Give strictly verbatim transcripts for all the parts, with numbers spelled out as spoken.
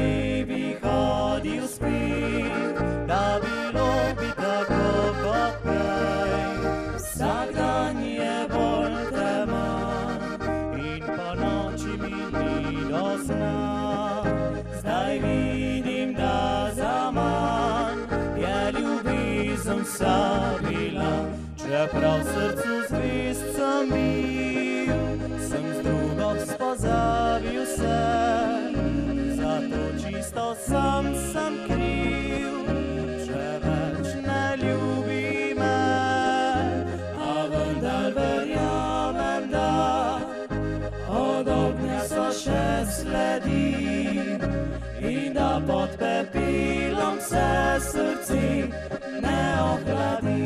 bi hodil spet, da bilo bi tako kot prej. Vsak dan je bolj teman in po noči mi ni do sna. Zdaj vidim, da zaman je ljubezen vsa bila, čeprav srcu zvest sem bil, sem z drugo spozabil se. Zato čisto sam sem kriv, če več ne ljubi me. A vendar verjamem, da od ognja so še sledi in da pod pepelom se srce ne ohladi.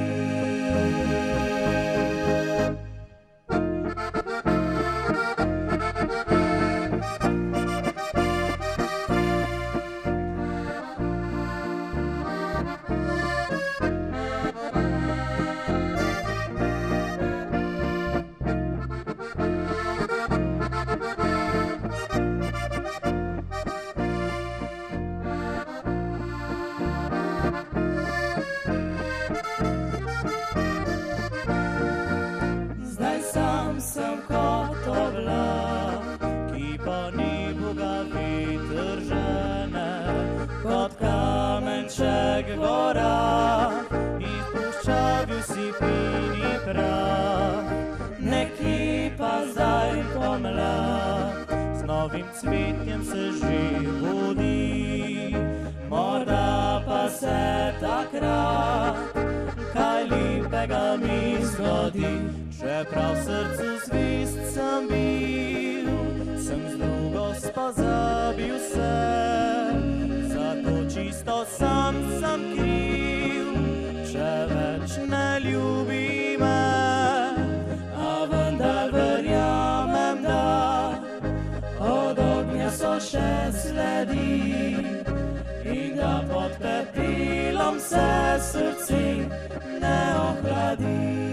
Sem kot oblak, ki po nebu ga veter žene, kot kamenček gora in puščavi si pini prah. Nekje pa zdaj pomlad z novim cvetjem se že budi, morda pa se takrat kaj lepega mi zgodi. Čeprav srcu zvest sem bil, sem z drugo spozabil se. Zato čisto sam sem kriv, če več ne ljubi me. A vendar verjamem, da od ognja so še sledi in da pod pepelom se srce ne ohladi.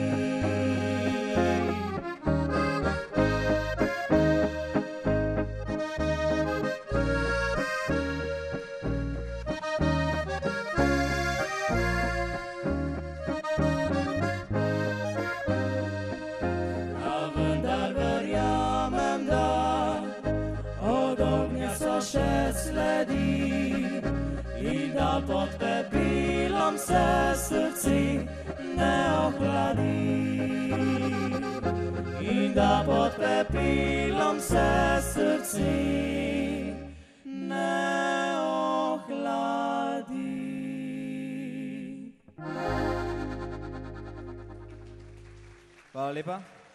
Še sledi in da pod pepelom se srce ne ohladi. In da pod pepelom se srce ne ohladi. Hvala lepa.